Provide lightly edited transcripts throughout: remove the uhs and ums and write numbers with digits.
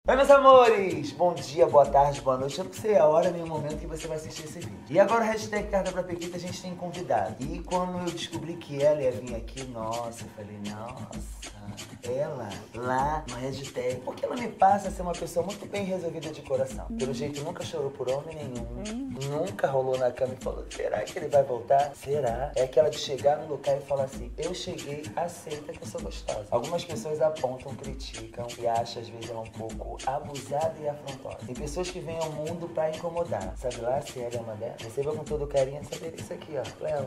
Oi, meus amores! Bom dia, boa tarde, boa noite. Eu não sei a hora nem o momento que você vai assistir esse vídeo. E agora, hashtag Carta pra Pequita, a gente tem convidado. E quando eu descobri que ela ia vir aqui, nossa, eu falei, nossa, ela lá no hashtag. Porque ela me passa a ser uma pessoa muito bem resolvida de coração. Pelo jeito, nunca chorou por homem nenhum. Nunca rolou na cama e falou, será que ele vai voltar? Será? É aquela de chegar no lugar e falar assim, eu cheguei, aceita que eu sou gostosa. Algumas pessoas apontam, criticam e acham, às vezes, ela um pouco abusada e afrontosa. Tem pessoas que vêm ao mundo pra incomodar. Sabe lá se ela é uma delas? Receba com todo carinho saber isso aqui, ó. Cleo.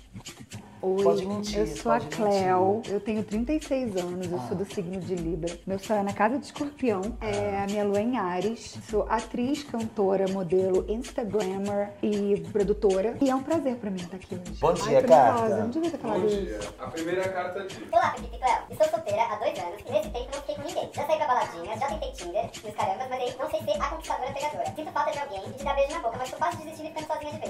Oi, pode mentir, eu sou a Cleo, eu tenho 36 anos, eu sou do signo de Libra. Meu sol é na casa de Escorpião, a minha lua é em Áries. Sou atriz, cantora, modelo, instagrammer e produtora. E é um prazer pra mim estar aqui hoje. Bom dia, tô Carta. nervosa, não devia ter falado Bom isso. dia. A primeira carta diz: Olá, Pequita e Cleo. Estou solteira há 2 anos e nesse tempo não fiquei com ninguém. Já saí pra baladinha, já tentei Tinder e os carambas, mas aí não sei ser a conquistadora pegadora. Sinto falta de alguém e de dar beijo na boca, mas tô quase desistindo e ficando sozinha de vez.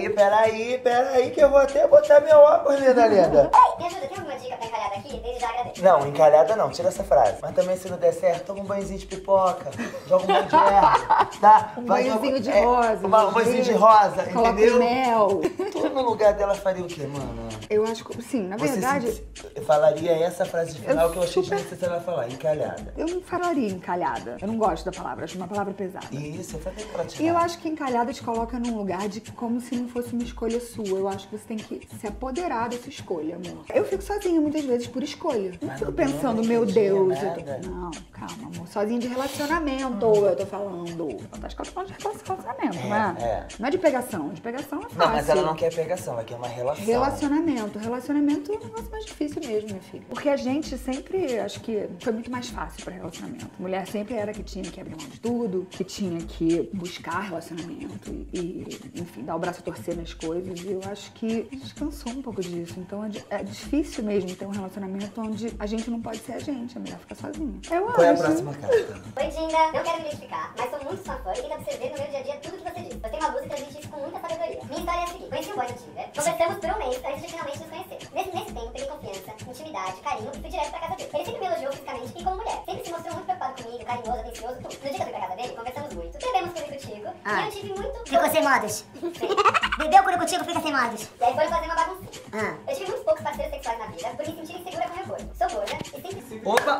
Peraí, que eu vou até botar meu óculos, linda. Ei, me ajuda, tem alguma dica pra encalhada aqui? Desde já agradeço. Não, encalhada não, tira essa frase. Mas também se não der certo, toma um banhozinho de pipoca, joga um banho de erva, tá? Um Vai, banhozinho de joga- rosa. Um banhozinho de rosa, Coloca entendeu? mel. Tu no lugar dela faria o quê, mano? Eu acho que, sim, na verdade, Eu falaria essa frase de final que eu achei super- desnecessário ela falar, encalhada. eu não falaria encalhada. Eu não gosto da palavra, acho uma palavra pesada. Isso, eu falei pra tirar. E eu acho que encalhada te coloca num lugar de como se não fosse uma escolha sua. Eu acho que você tem que se apoderar dessa escolha, amor. Eu fico sozinha muitas vezes por escolha. Não Mas fico não tem pensando, nada meu que Deus. diga Eu tô... nada. Não, calma, amor. Sozinha de relacionamento, eu tô falando. Eu acho que ela tá falando de relacionamento, não é? É. Não é de pegação. De pegação é fácil. Não, mas ela não quer pegação, ela quer uma relação. Relacionamento. Relacionamento é um negócio mais difícil mesmo, minha filha. Porque a gente sempre, acho que foi muito mais fácil pra relacionamento. Mulher sempre era que tinha que abrir mão de tudo, que tinha que buscar relacionamento e enfim, dar o braço a torcer nas coisas. E eu acho que a gente cansou um pouco disso. Então é difícil mesmo ter um relacionamento onde a gente não pode ser a gente, a mulher fica sozinha. Eu Qual é a acho. próxima carta? Oi, Dinda. Não quero me identificar, mas sou muito sua fã e tento absorver no meu dia a dia tudo que você diz. Você tem uma luz e transmite isso com muita sabedoria. Minha história é a seguinte: conheci um boy no Tinder, conversamos por um mês antes de finalmente nos conhecer. Nesse tempo, peguei confiança, intimidade, carinho e fui direto pra casa dele. Ele sempre me elogiou fisicamente e como mulher. Sempre se mostrou muito preocupado comigo, carinhoso, atencioso, tudo. No dia que eu fui pra casa dele, conversamos muito. Bebemos contigo e eu tive muito... Ficou sem modos. Bebeu quando contigo, fica sem modos. E aí foram fazer uma baguncinha. Ah. Eu tive muitos poucos parceiros sexuais na vida por me sentir insegura com meu corpo. Sou gorda e sempre...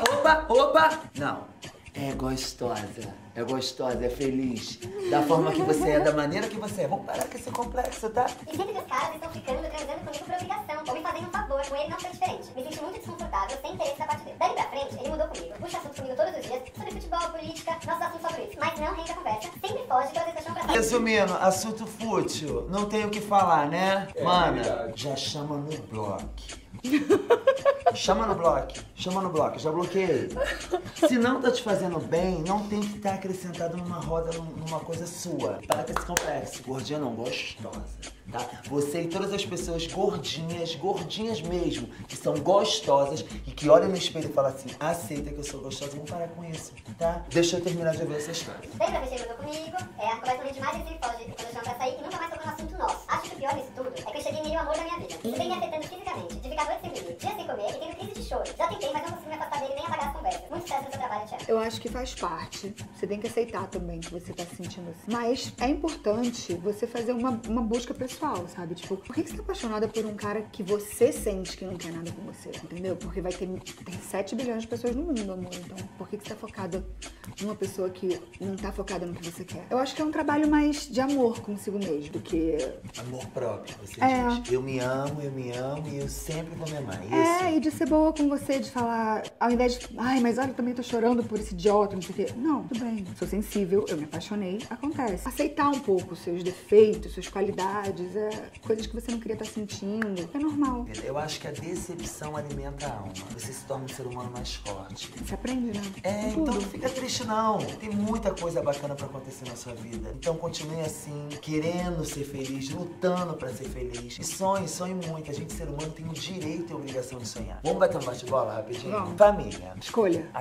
Opa! Não. É gostosa, é feliz. Da forma que você é, da maneira que você é. Vamos parar com esse complexo, tá? E sempre que os caras estão ficando, transando comigo por obrigação, ou me fazendo um favor, com ele não foi diferente. Me senti muito desconfortável, sem interesse da parte dele. Dali pra frente, ele mudou comigo, puxa assunto comigo todos os dias, sobre futebol, política, nossos assuntos favoritos. Mas não rende a conversa, sempre foge de trazer essa chão pra trás. Resumindo, assunto fútil, não tem o que falar, né? É, Mana, verdade. já chama no bloco. Chama no bloco, já bloqueei. Se não tá te fazendo bem, não tem que estar acrescentado numa roda, numa coisa sua. Para com esse complexo. Gordinha não, gostosa, tá? Você e todas as pessoas gordinhas mesmo, que são gostosas e que olham no espelho e falam assim, aceita que eu sou gostosa, vamos parar com isso, tá? Deixa eu terminar de ver essa história. Daí pra fechar mudou comigo, a conversa rende mais, ele sempre foge quando eu chamo pra sair e nunca mais tocou no assunto nosso. Acho que o pior nisso tudo é que eu cheguei meio amor da minha vida. Isso vem me afetando fisicamente, de ficar noite sem dormir, dias sem comer e tendo crise de choro. Já tentei, mas não consigo me afastar dele nem apagar as conversas. Muito sucesso no seu trabalho, Tiago. Eu acho que faz parte. Você tem que aceitar também que você tá se sentindo assim. Mas é importante você fazer uma busca pessoal, sabe? Tipo, por que você tá apaixonada por um cara que você sente que não quer nada com você? Entendeu? Porque tem 7 bilhões de pessoas no mundo, amor. Então, por que você tá focada numa pessoa que não tá focada no que você quer? Eu acho que é um trabalho mais de amor consigo mesmo do que... Amor próprio, você É. diz. Eu me amo e eu sempre vou me amar. Isso. É, e de ser boa com você, de falar, ao invés de, ai, mas olha, eu também tô chorando por esse idiota, não sei o quê. Não, tudo bem. Sou sensível, eu me apaixonei, acontece. Aceitar um pouco os seus defeitos, suas qualidades, coisas que você não queria estar sentindo. É normal. Eu acho que a decepção alimenta a alma. Você se torna um ser humano mais forte. Você aprende, né? É, Com então tudo. não fica triste não. Tem muita coisa bacana pra acontecer na sua vida. Então continue assim, querendo ser feliz, lutando pra ser feliz. E sonhe muito. A gente, ser humano, tem o direito e a obrigação de sonhar. Vamos bater um bate-bola rapidinho? Vamos. Família. Escolha. A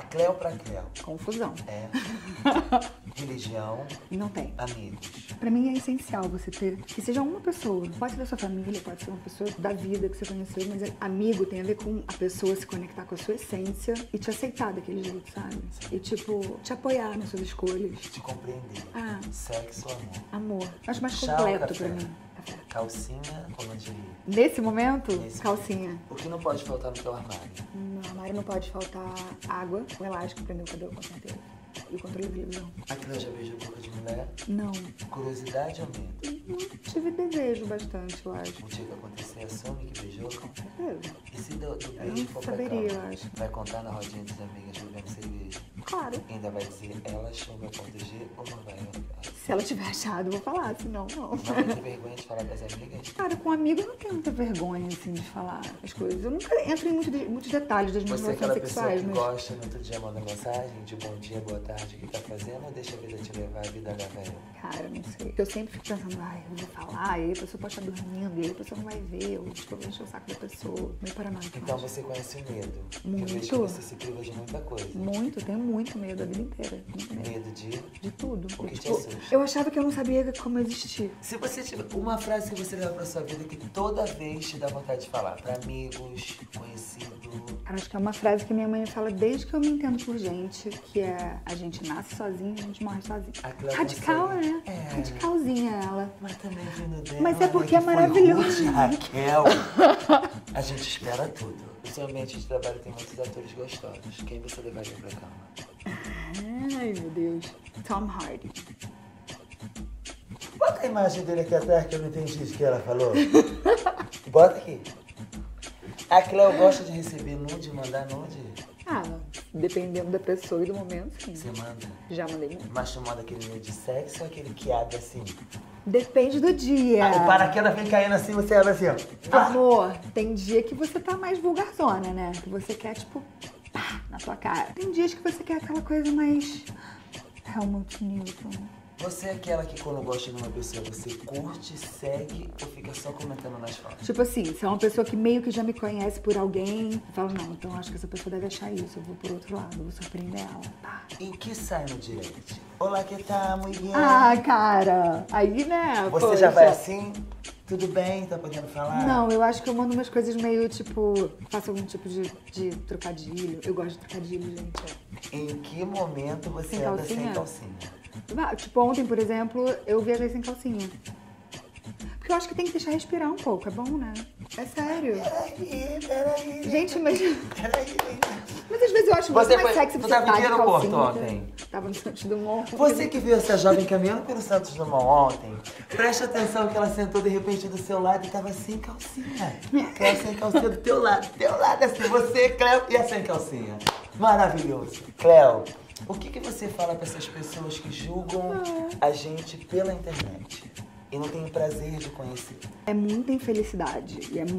Cleo pra Cleo. Confusão. É. Religião, Não tem. amigos. Pra mim é essencial você ter, que seja uma pessoa. Pode ser da sua família, pode ser uma pessoa da vida que você conheceu, mas amigo tem a ver com a pessoa se conectar com a sua essência e te aceitar daquele jeito, sabe? E tipo, te apoiar nas suas escolhas. Te compreender. Ah. Sexo, amor. Amor. Acho mais Chá ou completo café? pra mim. Café. Calcinha ou lingerie? Nesse momento, Nesse calcinha. O que não pode faltar no teu armário? No armário não pode faltar água, um elástico pra prender o cabelo, com certeza. E o controle da televisão. A Cleo já beijou boca de mulher? Não. Curiosidade ou medo? Não tive desejo bastante, eu acho. O dia que acontecer, assume que beijou? Com certeza. E se do Eu beijo não for pra saberia, cama? eu acho. Vai contar na rodinha das amigas bebendo cerveja? Claro. Ainda vai dizer, ela achou meu ponto G ou não vai? Se ela tiver achado, eu vou falar, senão não. Não vai ter vergonha de falar das amigas? Cara, com amigo eu não tenho muita vergonha, assim, de falar as coisas. Eu nunca entro em muitos detalhes das minhas Você é relações aquela pessoa sexuais, que mas... gosta no outro dia, manda mensagem de bom dia, boa tarde, o que tá fazendo, ou deixa a vida te levar, a vida leva ela? Cara, não sei. Porque eu sempre fico pensando, eu vou falar, e aí a pessoa pode estar dormindo, e aí a pessoa não vai ver, ou tipo, eu vou encher o saco da pessoa. Meio paranoico. Então eu acho. você conhece o medo. Muito. Eu vejo que você se priva de muita coisa. Muito, tenho muito medo a vida inteira. Muito medo. Medo de... De tudo. O que te Tipo, assusta? eu achava que eu não sabia como existir. Se você tiver uma frase que você leva pra sua vida que toda vez te dá vontade de falar, pra amigos, conhecido... Cara, acho que é uma frase que minha mãe fala desde que eu me entendo por gente, que é a gente nasce sozinho, a gente morre sozinho. A Cleo Radical, consegue. né? É. Radicalzinha ela. Mas também vindo dela, Mas é porque né, é que foi maravilhoso. Ruth e Raquel. A gente espera tudo. No seu ambiente de trabalho tem muitos atores gostosos. Quem você levaria pra cama? Ai, meu Deus. Tom Hardy. Bota a imagem dele aqui atrás que eu não entendi o que ela falou. Bota aqui. A Cleo gosta de receber nude, mandar nude? Ah, dependendo da pessoa e do momento, sim. Você manda. Já mandei muito. Mas tu manda aquele nude de sexo ou aquele que abre assim? Depende do dia. O paraquedas vem caindo assim, você abre assim, ó. Amor, tem dia que você tá mais vulgarzona, né? Que você quer, tipo, pá, na tua cara. Tem dias que você quer aquela coisa mais... Helmut Newton. Você é aquela que quando gosta de uma pessoa, você curte, segue ou fica só comentando nas fotos? Tipo assim, se é uma pessoa que meio que já me conhece por alguém, eu falo, não, então acho que essa pessoa deve achar isso, eu vou por outro lado, eu vou surpreender ela, tá? E o que sai no direct? Olá, que tal, mulher? Ah, cara, aí, né, Você já poxa. vai assim? Tudo bem? Tá podendo falar? Não, eu acho que eu mando umas coisas meio, tipo, faço algum tipo de trocadilho. Eu gosto de trocadilho, gente. Em que momento você Sem anda sem calcinha? calcinha? Tipo, ontem, por exemplo, eu viajei sem calcinha. Porque eu acho que tem que deixar respirar um pouco, é bom, né? É sério. Peraí. Gente, mas... Peraí. Mas às vezes eu acho muito Você mais foi- sexy tu você tava tá em de que aeroporto calcinha. ontem? Tava no Santos Dumont. Você que viu essa jovem caminhando pelo Santos Dumont ontem, preste atenção que ela sentou de repente do seu lado e tava sem calcinha. Cleo sem calcinha do teu lado assim, você, Cleo, e a sem calcinha. Maravilhoso. Cleo, o que você fala pra essas pessoas que julgam a gente pela internet e não tem o prazer de conhecer? É muita infelicidade e é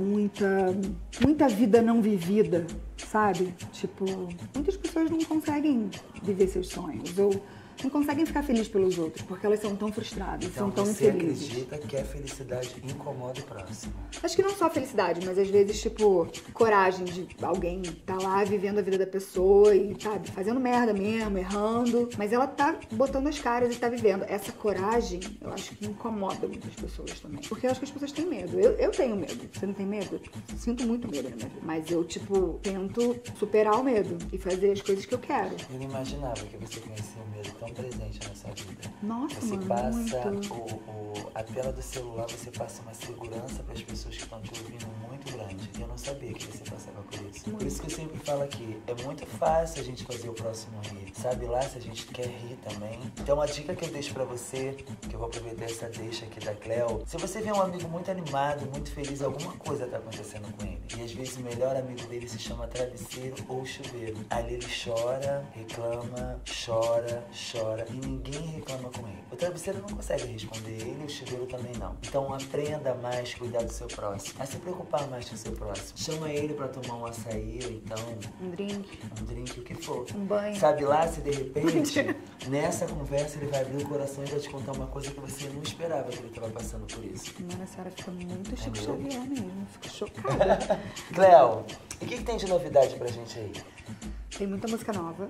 muita vida não vivida, sabe? Tipo, muitas pessoas não conseguem viver seus sonhos ou não conseguem ficar felizes pelos outros porque elas são tão frustradas, Então são tão você infelizes. acredita que a felicidade incomoda o próximo? Acho que não só felicidade, mas às vezes, tipo, coragem de alguém tá lá vivendo a vida da pessoa e, sabe, fazendo merda mesmo, errando. Mas ela tá botando as caras e tá vivendo. Essa coragem, eu acho que incomoda muitas pessoas também. Porque eu acho que as pessoas têm medo. Eu tenho medo. Você não tem medo? Eu sinto muito medo na minha vida. Mas eu, tipo, tento superar o medo e fazer as coisas que eu quero. Eu não imaginava que você conhecia o medo tão presente na sua vida. Nossa, Você mano, passa muito. a tela do celular, você passa uma segurança para as pessoas que estão te ouvindo muito grande. E eu não sabia que você passava por isso. Por isso que eu sempre falo aqui, é muito fácil a gente fazer o próximo rir. Sabe lá se a gente quer rir também. Então a dica que eu deixo pra você, que eu vou aproveitar essa deixa aqui da Cleo, se você vê um amigo muito animado, muito feliz, alguma coisa tá acontecendo com ele. E às vezes o melhor amigo dele se chama travesseiro ou chuveiro. Ali ele chora, reclama, chora, chora e ninguém reclama com ele. O travesseiro não consegue responder ele, o chuveiro também não. Então aprenda mais a cuidar do seu próximo, a se preocupar mais com o seu próximo. Chama ele pra tomar um açaí, ou então Um drink, um drink, o que for. um banho. Sabe lá se de repente, nessa conversa, ele vai abrir o coração e vai te contar uma coisa que você não esperava que ele estava passando por isso. Mano, a senhora fica muito Chico meu? Xavier mesmo. Fico chocada. Cleo, e o que tem de novidade pra gente aí? Tem muita música nova,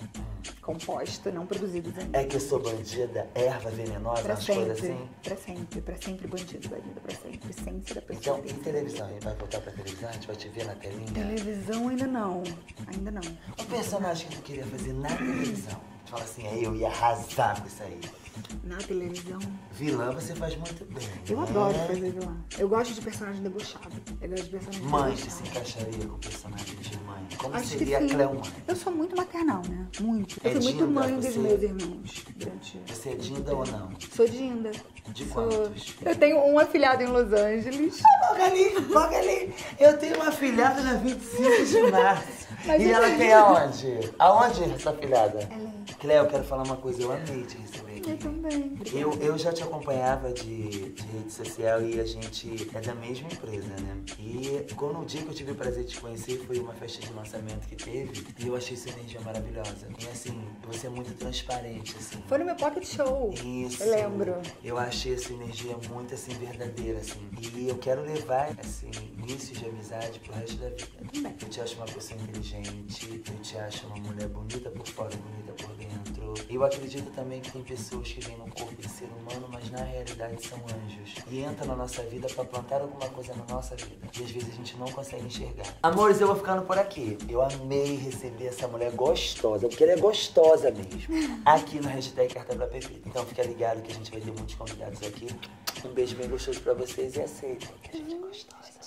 composta, não produzida ainda. É que eu sou bandida, erva venenosa, Pra umas coisas sempre, assim? pra sempre bandido, pra sempre, essência da Então, pessoa. e televisão? A gente vai voltar pra televisão? A gente vai te ver na telinha? Televisão ainda não, ainda não. Um personagem que tu queria fazer na televisão. Tu fala assim, eu ia arrasar com isso aí. Na televisão, Vilã você faz muito bem. eu né? adoro fazer vilã. Eu gosto de personagem debochado. Eu gosto de personagem Mãe que debochado. se encaixaria com personagem de mãe. Como Acho que seria a sim. Cleo mãe? Eu sou muito maternal, né? Muito. É Eu fui muito Dinda, mãe dos você? meus irmãos durante... Você é Dinda ou não? Sou Dinda. De Sou- quantos? Eu tenho um afilhado em Los Angeles. Logo ali, eu tenho uma filhada na 25 de março. Mas E eu ela não- tem aonde? Aonde essa filhada? Ela Cleo, eu quero falar uma coisa, eu amei te receber Eu aqui. também. Eu já te acompanhava de rede social e a gente é da mesma empresa, né? E quando o dia que eu tive o prazer de te conhecer foi uma festa de lançamento que teve e eu achei sua energia maravilhosa. E assim, você é muito transparente, assim. Foi no meu pocket show. Isso. Eu lembro. Eu achei essa energia muito assim verdadeira, assim. E eu quero levar assim início de amizade pro resto da vida. também. Eu te acho uma pessoa inteligente, eu te acho uma mulher bonita por fora e bonita por dentro. Eu acredito também que tem pessoas que vêm no corpo de ser humano, mas na realidade são anjos. E entram na nossa vida pra plantar alguma coisa na nossa vida. E às vezes a gente não consegue enxergar. Amores, eu vou ficando por aqui. Eu amei receber essa mulher gostosa, porque ela é gostosa mesmo. Aqui no hashtag Carta pra Pepita. Então fica ligado que a gente vai ter muitos convidados aqui. Um beijo bem gostoso pra vocês e aceitem que a gente é gostosa.